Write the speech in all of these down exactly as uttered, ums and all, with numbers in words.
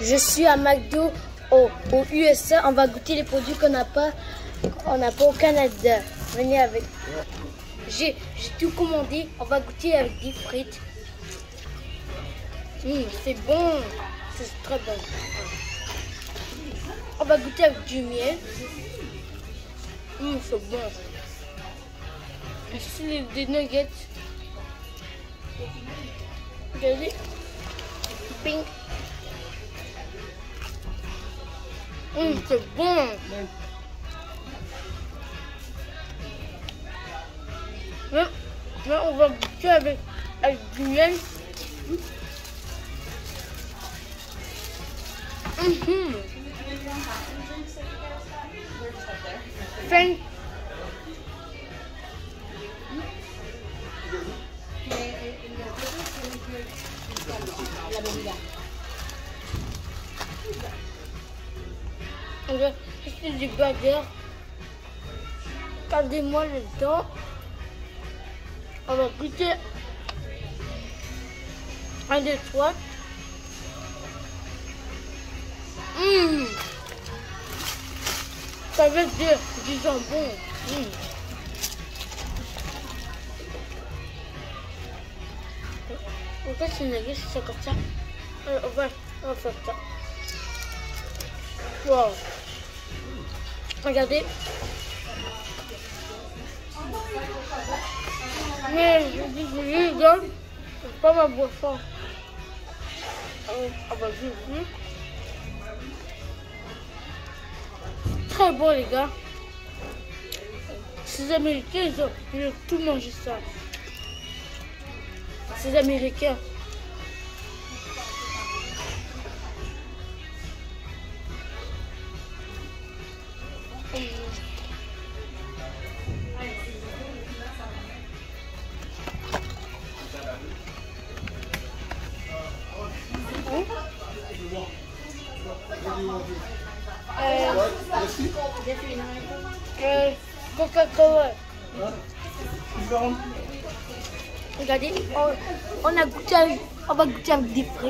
Je suis à McDo au, au U S A. On va goûter les produits qu'on n'a pas, on n'a pas au Canada. Venez avec. J'ai tout commandé. On va goûter avec des frites. Mmh, c'est bon. C'est très bon. On va goûter avec du miel. Mmh, c'est bon. Ici, des nuggets. Regardez. Ping. Mmh, c'est bon. Là, là, on va goûter avec, avec du miel. Mmh. Fin. On va acheter du burger. Regardez-moi le temps. On va goûter un, deux, trois. Mmh. Ça veut dire du jambon. Mmh. Pourquoi c'est une c'est comme ça? Alors, on, va, on va faire ça. Wow. Regardez. Mais je dis que je rigole. C'est pas ma boisson. On va juste. Très bon les gars. Ces Américains, ils ont, ils ont tout mangé ça. Ces Américains. Euh, euh, Coca-Cola. Regardez, on, on a goûté avec, on va goûter avec des frites.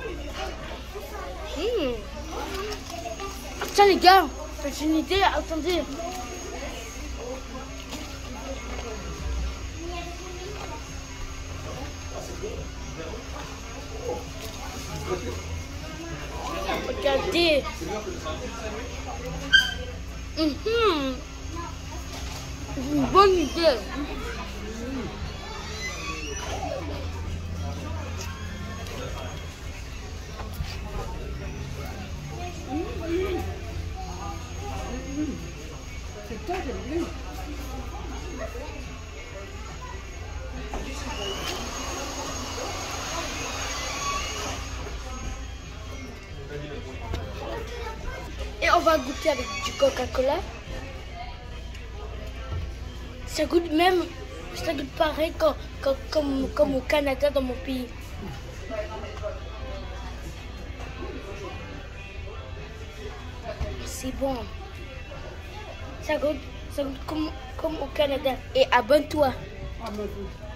Mmh. Tiens les gars, j'ai une idée, attendez. Regardez. Mmh. Une bonne idée. C'est toi qui l'as vu. Et on va goûter avec du Coca-Cola. Ça goûte même, ça goûte pareil comme, comme, comme, comme au Canada, dans mon pays. C'est bon. Ça goûte, ça goûte comme, comme au Canada. Et abonne-toi. Ah,